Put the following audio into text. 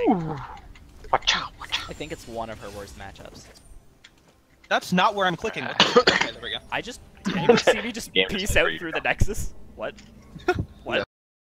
Watch out, watch out. I think it's one of her worst matchups. That's not where I'm clicking. Okay, there we go. I just, did anybody see me just Game peace is out free, through bro. the Nexus? What? What?